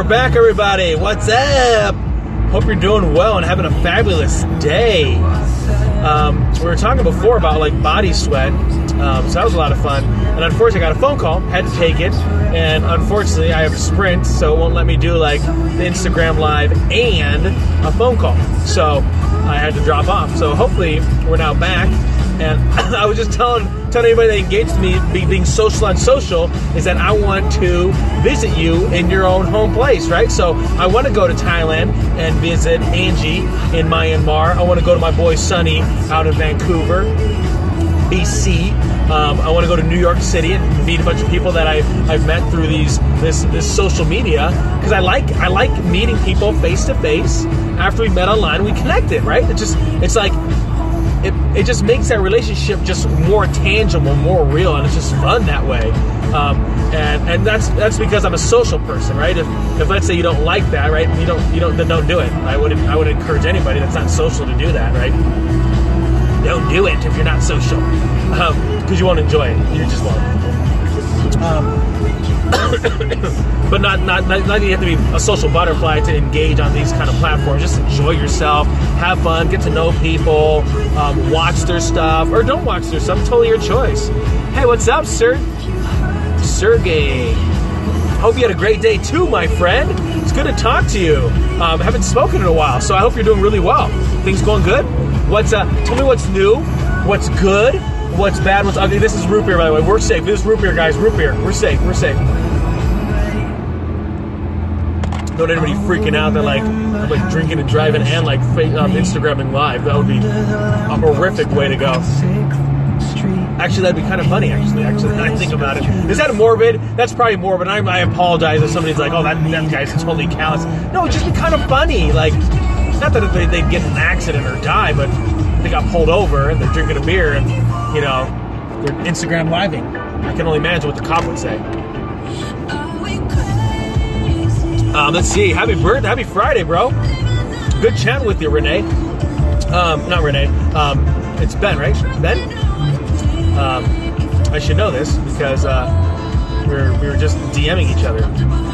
back, everybody. What's up? Hope you're doing well and having a fabulous day. We were talking before about like body sweat, so that was a lot of fun. And unfortunately, I got a phone call, had to take it, and unfortunately, I have Sprint, so it won't let me do like the Instagram Live and a phone call. So I had to drop off. So hopefully, we're now back. And I was just telling anybody that engaged me, being social on social, is that I want to visit you in your own home place, right? So I want to go to Thailand and visit Angie in Myanmar. I want to go to my boy Sonny out in Vancouver, BC. I want to go to New York City and meet a bunch of people that I've met through this social media, because I like meeting people face to face. After we met online, we connected, right? It just makes that relationship just more tangible, more real, and it's just fun that way. And that's because I'm a social person, right? If let's say you don't like that, right? Then don't do it. I would encourage anybody that's not social to do that, right? Don't do it if you're not social, because you won't enjoy it. You just won't. But not you have to be a social butterfly to engage on these kind of platforms. Just enjoy yourself, have fun, get to know people, watch their stuff, or don't watch their stuff. Totally your choice. Hey, what's up, Sergey? Hope you had a great day too, my friend. It's good to talk to you. Haven't spoken in a while, so I hope you're doing really well. Things going good? Tell me what's new, what's good, what's bad, what's ugly. This is root beer, by the way. We're safe. This is root beer, guys. Root beer. We're safe. We're safe. Don't anybody freaking out that I'm like drinking and driving and like Instagramming live. That would be a horrific way to go. Actually, that'd be kind of funny. Actually, I think about it. Is that morbid? That's probably morbid. I apologize if somebody's like, "Oh, that guy's totally callous." No, it'd just be kind of funny. Like, not that they'd get in an accident or die, but they got pulled over and they're drinking a beer and they're Instagram living. I can only imagine what the cop would say. Let's see. Happy Friday, bro. Good chat with you, Renee. Not Renee. It's Ben, right? Ben? I should know this because we were just DMing each other.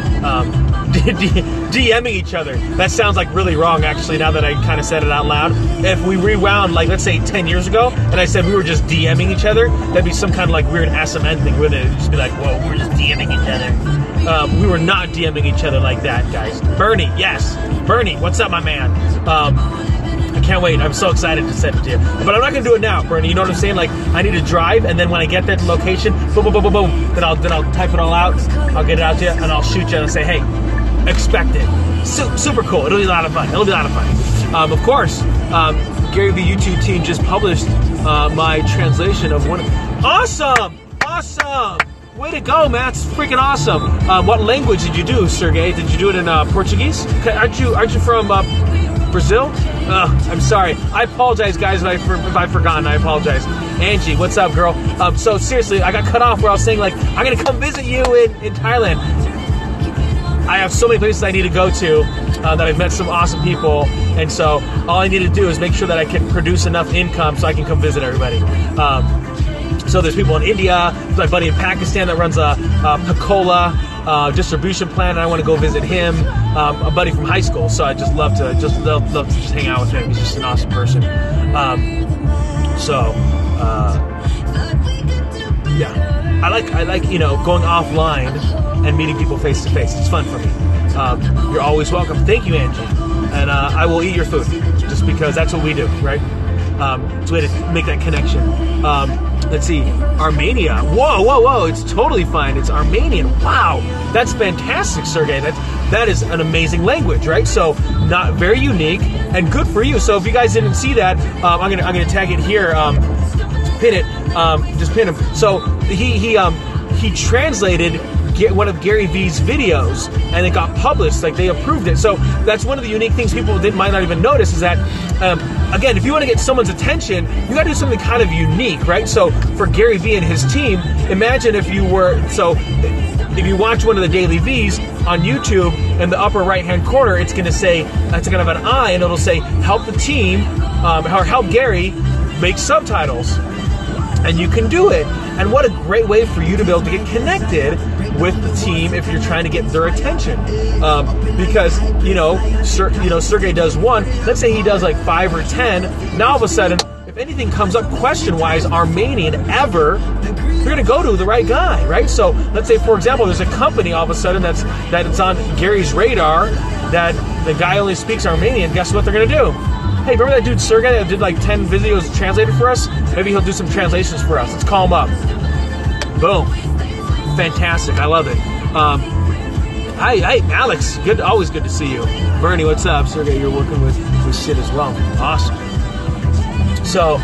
DMing each other. That sounds like really wrong, actually, now that I kind of said it out loud. If we rewound, like, let's say 10 years ago, and I said we were just DMing each other, that'd be some kind of, like, weird SMN thing, wouldn't it? It'd just be like, whoa, we were just DMing each other. We were not DMing each other like that, guys. Bernie, yes. Bernie, what's up, my man? I can't wait. I'm so excited to send it to you. But I'm not going to do it now, Bernie. You know what I'm saying? Like, I need to drive, and then when I get that location, boom, boom, boom, boom, boom, then I'll type it all out, I'll get it out to you, and I'll shoot you and say, hey, expect it. Super cool. It'll be a lot of fun. Of course, Gary Vee YouTube team just published my translation of one. Awesome! Way to go, man. It's freaking awesome. What language did you do, Sergey? Did you do it in Portuguese? Aren't you from Brazil? I'm sorry. I apologize, guys, if I've forgotten. I apologize. Angie, what's up, girl? So seriously, I got cut off where I was saying, like, I'm going to come visit you in Thailand. I have so many places I need to go to that I've met some awesome people, and so all I need to do is make sure that I can produce enough income so I can come visit everybody. So there's people in India, there's my buddy in Pakistan that runs a Pacola distribution plant, and I want to go visit him. A buddy from high school, so I just love to hang out with him. He's just an awesome person. Yeah, I like going offline and meeting people face to face. It's fun for me. You're always welcome. Thank you, Angie, and I will eat your food just because that's what we do, right? It's a way to make that connection. Let's see, Armenia. Whoa, it's totally fine. It's Armenian. Wow, that's fantastic, Sergey. That is an amazing language, right? So not very unique and good for you. So if you guys didn't see that, I'm gonna tag it here. Pin it. Just pin him. So he translated one of Gary Vee's videos, and it got published. Like, they approved it. So that's one of the unique things people might not even notice, is that again, if you want to get someone's attention, you got to do something kind of unique, right? So for Gary Vee and his team, imagine if you watch one of the Daily V's on YouTube, in the upper right hand corner, it's going to say, it's kind of an eye, and it'll say help the team or help Gary make subtitles. And you can do it. And what a great way for you to be able to get connected with the team if you're trying to get their attention. Because, Sergey does one. Let's say he does like 5 or 10. Now all of a sudden, if anything comes up question-wise, Armenian ever, you're going to go to the right guy, right? So let's say, for example, there's a company all of a sudden that it's on Gary's radar that the guy only speaks Armenian. Guess what they're going to do? Hey, remember that dude Sergey that did like 10 videos translated for us? Maybe he'll do some translations for us. Let's call him up. Boom. Fantastic. I love it. Hi, Alex. Good. Always good to see you. Bernie, what's up? Sergey, you're working with Sid as well. Awesome. So,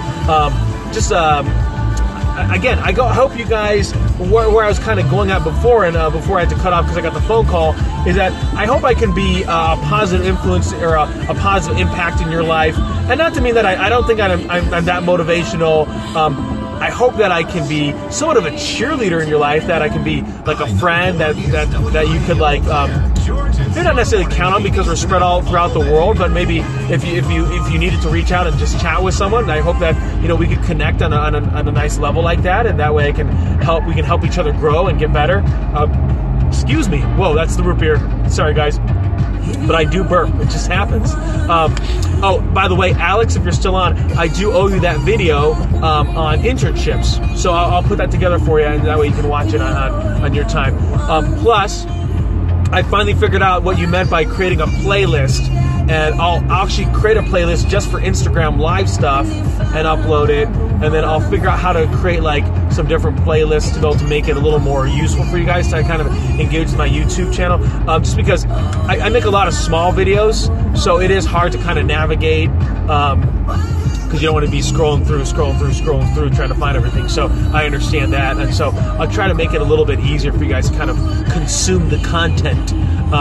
again, I hope you guys, where I was kind of going at before, and before I had to cut off because I got the phone call, is that I hope I can be a positive influence or a positive impact in your life. And not to mean that I don't think I'm that motivational. I hope that I can be somewhat of a cheerleader in your life, that I can be like a friend that you could like, maybe not necessarily count on because we're spread all throughout the world, but maybe if you needed to reach out and just chat with someone, I hope that we could connect on a nice level like that, and that way we can help each other grow and get better. Excuse me. Whoa, that's the root beer. Sorry, guys. But I do burp. It just happens. Oh, by the way, Alex, if you're still on, I do owe you that video on internships. So I'll put that together for you, and that way you can watch it on your time. Plus, I finally figured out what you meant by creating a playlist. And I'll actually create a playlist just for Instagram live stuff and upload it. And then I'll figure out how to create like some different playlists to be able to make it a little more useful for you guys to kind of engage with my YouTube channel. Just because I make a lot of small videos, so it is hard to kind of navigate because you don't want to be scrolling through, trying to find everything. So I understand that. And so I'll try to make it a little bit easier for you guys to kind of consume the content.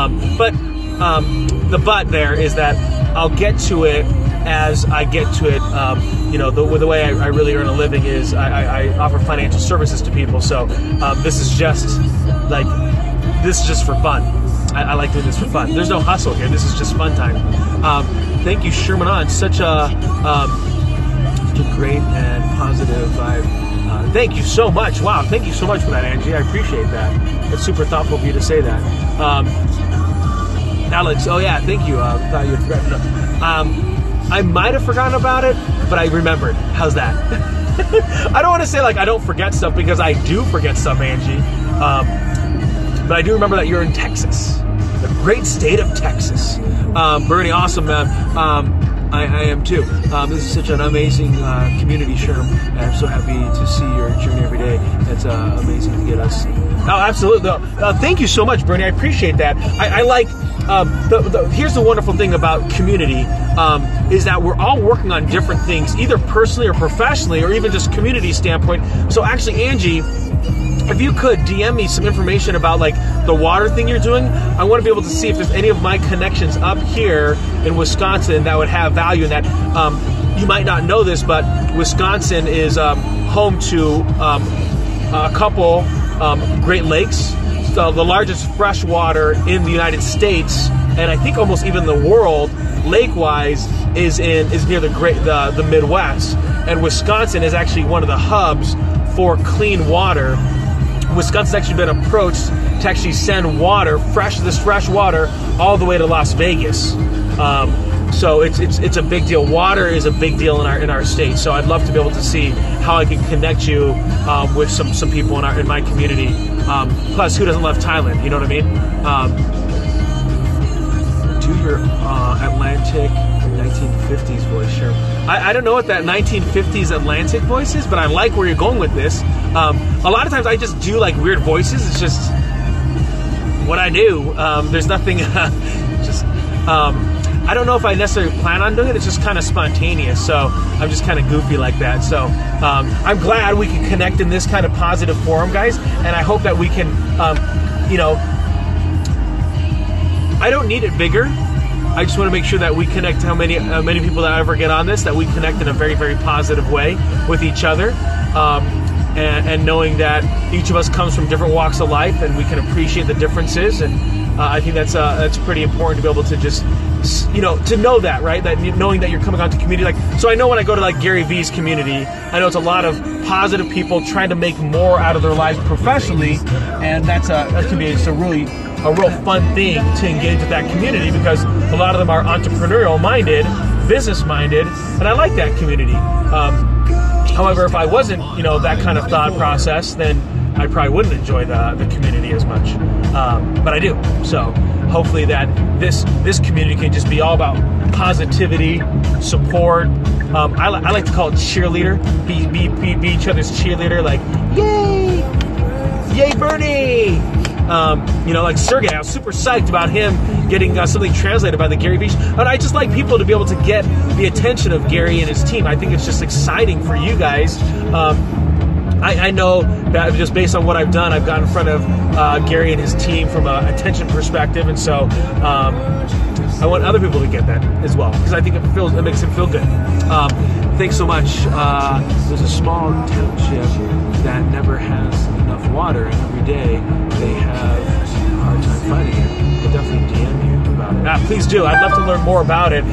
The but there is that I'll get to it as I get to it. The way I really earn a living is I offer financial services to people. So this is just for fun. I like doing this for fun. There's no hustle here. This is just fun time. Thank you, Sherman on such a great and positive vibe. Thank you so much. Wow, thank you so much for that, Angie. I appreciate that. It's super thoughtful of you to say that. Alex, oh yeah, thank you. Thought you had forgotten. I might have forgotten about it, but I remembered. How's that? I don't want to say like I don't forget stuff, because I do forget stuff, Angie. But I do remember that you're in Texas, the great state of Texas. Bernie, awesome, man. I am too. This is such an amazing community, Sherm, and I'm so happy to see your journey every day. It's amazing to get us. Oh, absolutely. Thank you so much, Bernie. I appreciate that. I like. Here's the wonderful thing about community, is that we're all working on different things, either personally or professionally, or even just community standpoint. So actually, Angie, if you could DM me some information about like the water thing you're doing, I want to be able to see if there's any of my connections up here in Wisconsin that would have value in that. You might not know this, but Wisconsin is home to a couple Great Lakes. The largest freshwater in the United States, and I think almost even the world, lake-wise, is near the Midwest. And Wisconsin is actually one of the hubs for clean water. Wisconsin's actually been approached to actually send this fresh water, all the way to Las Vegas. So it's a big deal. Water is a big deal in our state. So I'd love to be able to see how I can connect you with some people in my community. Plus, who doesn't love Thailand? You know what I mean? Do your Atlantic 1950s voice, sure. I don't know what that 1950s Atlantic voice is, but I like where you're going with this. A lot of times I just do like weird voices. It's just what I do. There's nothing. I don't know if I necessarily plan on doing it. It's just kind of spontaneous. So I'm just kind of goofy like that. So I'm glad we can connect in this kind of positive forum, guys. And I hope that we can, I don't need it bigger. I just want to make sure that we connect how many people that ever get on this, that we connect in a very, very positive way with each other. and knowing that each of us comes from different walks of life, and we can appreciate the differences. And I think that's pretty important to be able to just, to know that, right? That knowing that you're coming onto community. Like, so I know when I go to like Gary Vee's community, I know it's a lot of positive people trying to make more out of their lives professionally, and that can be a real fun thing to engage with that community, because a lot of them are entrepreneurial minded, business minded, and I like that community. However, if I wasn't, that kind of thought process, then I probably wouldn't enjoy the community as much. But I do. So hopefully that this community can just be all about positivity, support. I like to call it cheerleader. Be each other's cheerleader. Like, yay, Bernie! Like Sergey, I was super psyched about him getting something translated by the Gary Vee. But I just like people to be able to get the attention of Gary and his team. I think it's just exciting for you guys. I know that just based on what I've done, I've gotten in front of Gary and his team from an attention perspective, and so I want other people to get that as well, because I think it makes them feel good. Thanks so much. There's a small township that never has enough water, and every day they have a hard time finding it. I'll definitely DM you about it. Please do. I'd love to learn more about it.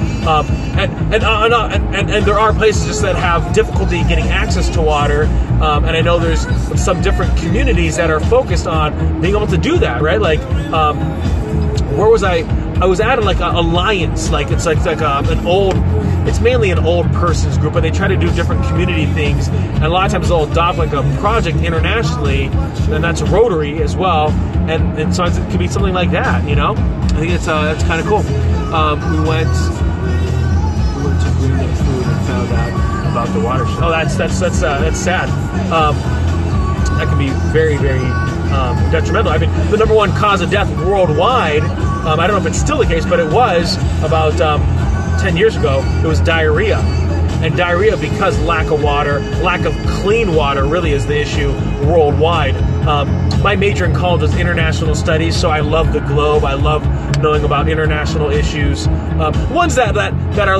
And there are places just that have difficulty getting access to water. And I know there's some different communities that are focused on being able to do that, right? Like, where was I? I was at like a alliance, like it's like it's mainly an old person's group, but they try to do different community things, and a lot of times they'll adopt like a project internationally, and that's Rotary as well, and sometimes it could be something like that, I think that's kind of cool. We went to Green Day Food and found out about the water. Oh, that's sad. That can be very, very detrimental. I mean, the #1 cause of death worldwide, I don't know if it's still the case, but it was about 10 years ago, it was diarrhea. And diarrhea, because lack of water, lack of clean water really is the issue worldwide. My major in college was international studies, so I love the globe. I love knowing about international issues. Ones that are,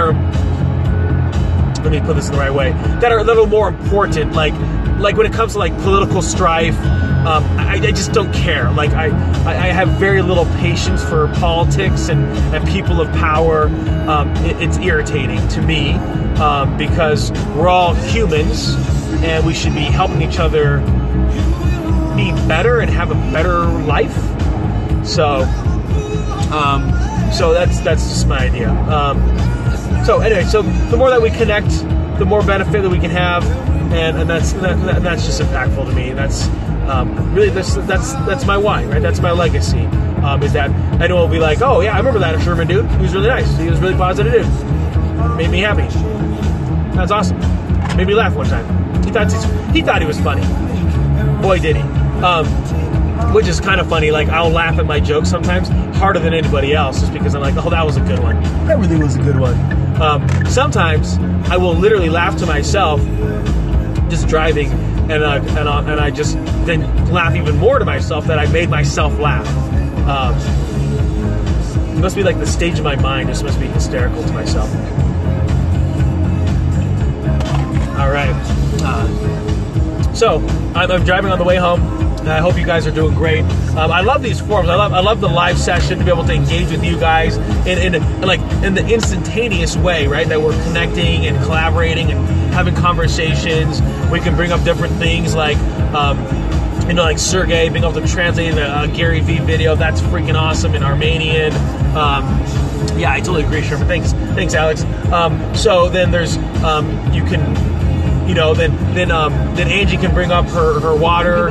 let me put this in the right way, that are a little more important, like when it comes to like political strife. I just don't care. Like I have very little patience for politics and people of power. It's irritating to me because we're all humans and we should be helping each other be better and have a better life. So that's just my idea. So anyway, so the more that we connect, the more benefit that we can have, and that's just impactful to me. That's really that's my why, right? That's my legacy. Is that I know it'll be like, oh yeah, I remember that Sherman dude. He was really nice. He was really positive dude. Made me happy. That's awesome. Made me laugh one time. He thought he was funny. Boy, did he. Which is kind of funny. Like, I'll laugh at my jokes sometimes harder than anybody else, just because I'm like, oh, that was a good one. Everything was a good one. Sometimes I will literally laugh to myself just driving, and I just then laugh even more to myself that I made myself laugh. It must be like the stage of my mind just must be hysterical to myself. All right. So I'm driving on the way home. I hope you guys are doing great. I love these forums. I love the live session, to be able to engage with you guys in the instantaneous way, right? That we're connecting and collaborating and having conversations. We can bring up different things like like Sergey being able to translate a Gary Vee video. That's freaking awesome in Armenian. Yeah, I totally agree, Sherman. Thanks, Alex. So then there's you can. Then Angie can bring up her water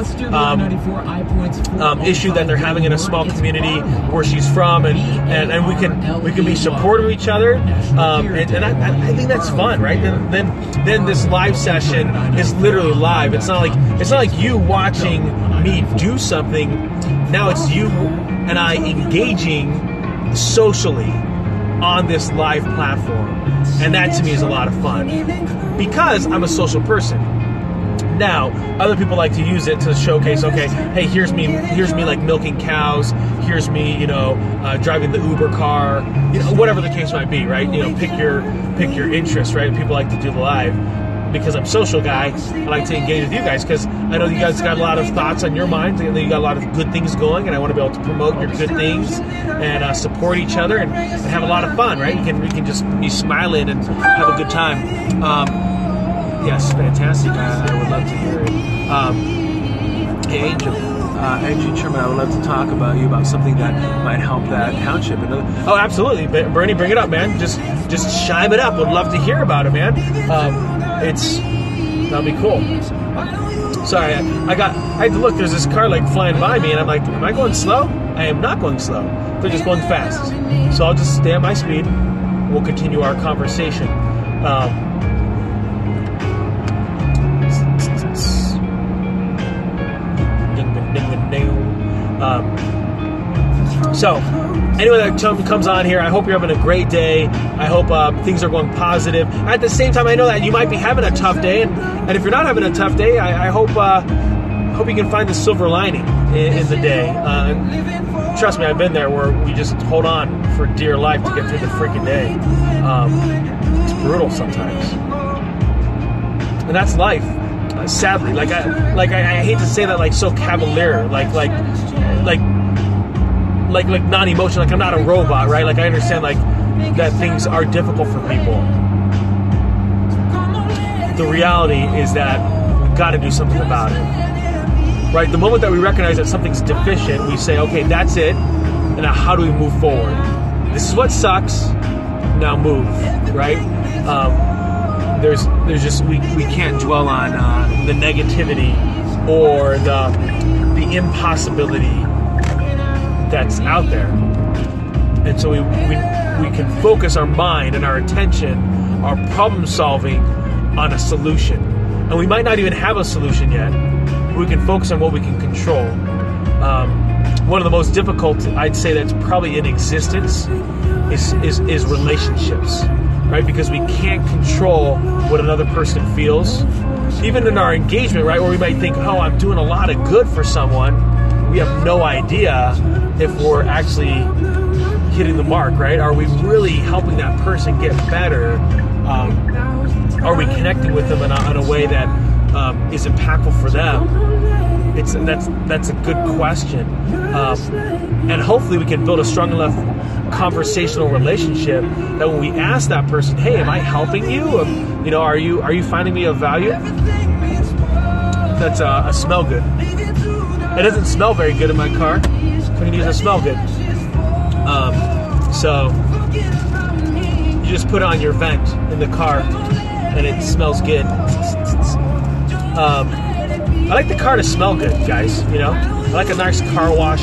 issue that they're having in a small community where she's from, and we can be supportive of each other, and I think that's fun, right? Then this live session is literally live. It's not like you watching me do something. Now it's you and I engaging socially on this live platform, and that to me is a lot of fun because I'm a social person. Now, other people like to use it to showcase, okay, hey, here's me like milking cows, here's me, driving the Uber car, whatever the case might be, right? Pick your interest, right? People like to do the live. because I'm a social guy, I like to engage with you guys because I know you guys got a lot of thoughts on your mind, and you got a lot of good things going, and I want to be able to promote your good things and support each other and have a lot of fun, right? We can just be smiling and have a good time. Yes, fantastic. I would love to hear it. Hey, Angel. Angie Sherman, I would love to talk about you about something that might help that township. Oh, absolutely, Bernie, bring it up, man. Just chime it up. Would love to hear about it, man. That'll be cool. Sorry, I had to look. There's this car like flying by me, and I'm like, am I going slow? I am not going slow. They're just going fast. So I'll just stay at my speed. We'll continue our conversation. So, anyone that comes on here, I hope you're having a great day. I hope things are going positive. At the same time, I know that you might be having a tough day, and if you're not having a tough day, I hope you can find the silver lining in the day. Trust me, I've been there where we just hold on for dear life to get through the freaking day. It's brutal sometimes, and that's life. Sadly, I hate to say that like so cavalier, like non-emotional, like I'm not a robot, right? Like I understand like that things are difficult for people. The reality is that we've got to do something about it, right? The moment that we recognize that something's deficient, we say, okay, that's it, and now how do we move forward? This is what sucks, now move, right? There's just we can't dwell on the negativity or the impossibility that's out there, and so we can focus our mind and our attention, our problem solving on a solution, and we might not even have a solution yet. We can focus on what we can control. One of the most difficult, I'd say, that's probably in existence is relationships, right? Because we can't control what another person feels, even in our engagement, right? Where we might think, oh, I'm doing a lot of good for someone. We have no idea if we're actually hitting the mark, right? Are we really helping that person get better? Are we connecting with them in a way that is impactful for them? That's a good question, and hopefully we can build a strong enough conversational relationship that when we ask that person, "Hey, am I helping you? Are you finding me of value?" That's a smell good. It doesn't smell very good in my car, so I'm gonna use a smell good. So you just put it on your vent in the car, and it smells good. I like the car to smell good, guys. I like a nice car wash.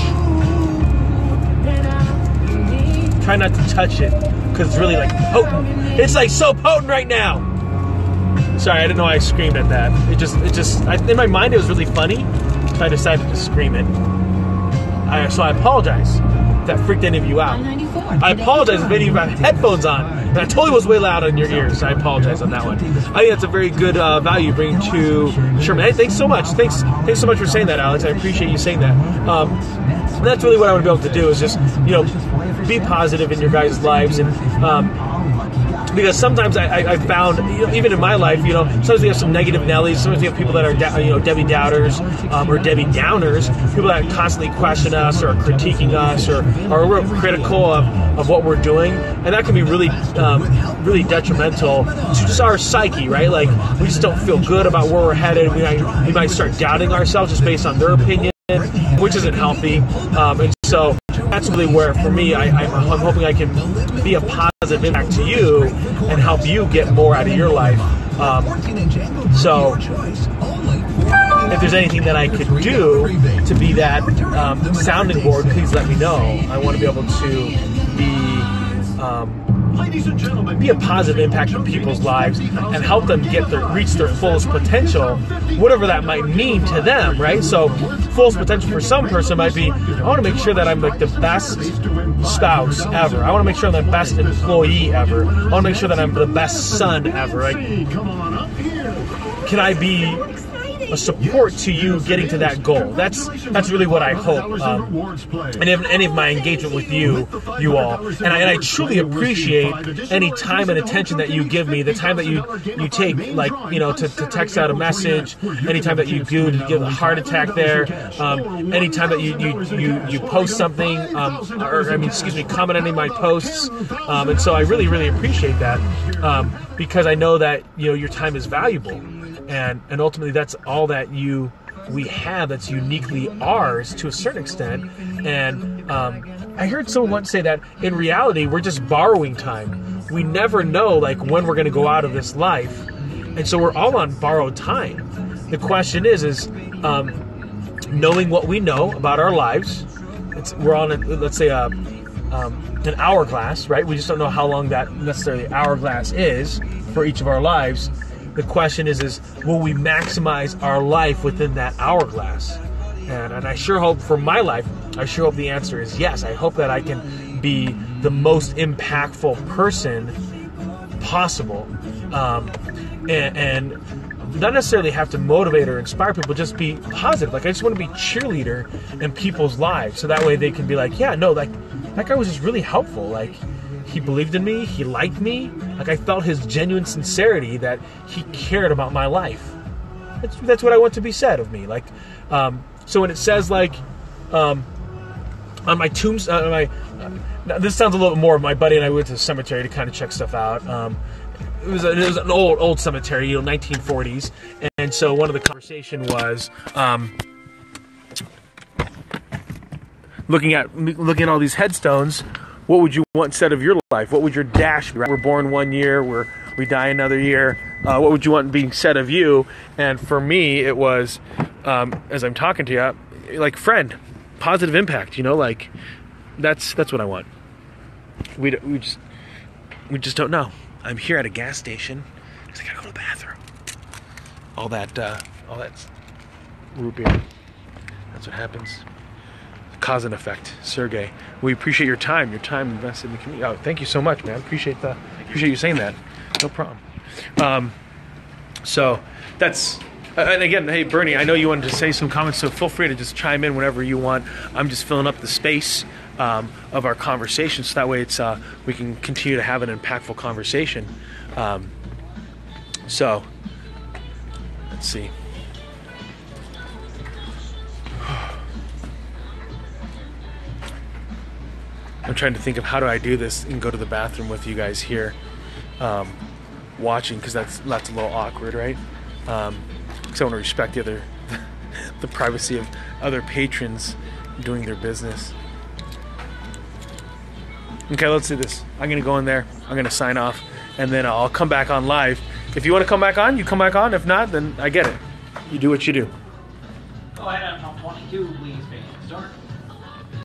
Try not to touch it because it's really like potent. It's like so potent right now. Sorry, I didn't know I screamed at that. It just in my mind it was really funny, so I decided to scream it. So I apologize if that freaked any of you out. I apologize if any of you have headphones on. And I totally was way loud in your ears. So I apologize on that one. I think that's a very good value you bring to Sherman. Hey, thanks so much. Thanks so much for saying that, Alex. I appreciate you saying that. And that's really what I want to be able to do is just, be positive in your guys' lives. And because sometimes I found, even in my life, sometimes we have some negative Nellies. Sometimes we have people that are, Debbie Doubters or Debbie Downers, people that constantly question us or are critiquing us or are real critical of what we're doing. And that can be really, really detrimental to just our psyche, right? Like, we just don't feel good about where we're headed. We might start doubting ourselves just based on their opinion, which isn't healthy. And so that's really where, for me, I'm hoping I can be a positive impact to you and help you get more out of your life. So if there's anything that I could do to be that sounding board, please let me know. I want to be able to be a positive impact on people's lives and help them reach their fullest potential, whatever that might mean to them, right? So fullest potential for some person might be, I want to make sure that I'm like the best spouse ever. I want to make sure I'm the best employee ever. I want to make sure that I'm the best son ever. Like, can I be a support to you getting to that goal. That's really what I hope. And any of my engagement with you all, and I truly appreciate any time and attention that you give me, the time that you take, like, to text out a message, anytime that you do to give a heart attack there, anytime that you post something, comment on any of my posts, and so I really, really appreciate that, because I know that your time is valuable, and ultimately that's all that we have that's uniquely ours to a certain extent. And I heard someone once say that in reality we're just borrowing time. We never know when we're going to go out of this life, and so we're all on borrowed time. The question is knowing what we know about our lives. We're on let's say an hourglass, right? We just don't know how long that necessarily hourglass is for each of our lives. The question is will we maximize our life within that hourglass? And I sure hope for my life, I sure hope the answer is yes. I hope that I can be the most impactful person possible, and not necessarily have to motivate or inspire people, just be positive. I just want to be cheerleader in people's lives, so that way they can be like, yeah, no, that guy was just really helpful. He believed in me, he liked me, I felt his genuine sincerity that he cared about my life. That's what I want to be said of me. So when it says on my tombstone, this sounds a little more. My buddy and I went to the cemetery to kind of check stuff out. It was an old cemetery, 1940s, and so one of the conversation was looking at all these headstones. What would you want instead of your life? What would your dash be? We're born one year, we die another year. What would you want being said of you? And for me, it was, as I'm talking to you, friend, positive impact. That's what I want. We just don't know. I'm here at a gas station because I gotta go to the bathroom. All that root beer. That's what happens. Cause and effect. Sergey, we appreciate your time invested in the community. Oh, thank you so much, man. Appreciate you saying that. No problem. So that's, and again, hey Bernie, I know you wanted to say some comments, so feel free to just chime in whenever you want. I'm just filling up the space of our conversation, so that way it's we can continue to have an impactful conversation. So let's see. I'm trying to think of how do I do this and go to the bathroom with you guys here watching, because that's a little awkward, right? Because I want to respect the privacy of other patrons doing their business. Okay, let's do this. I'm going to go in there. I'm going to sign off, and then I'll come back on live. If you want to come back on, you come back on. If not, then I get it. You do what you do. Go ahead on 22, please,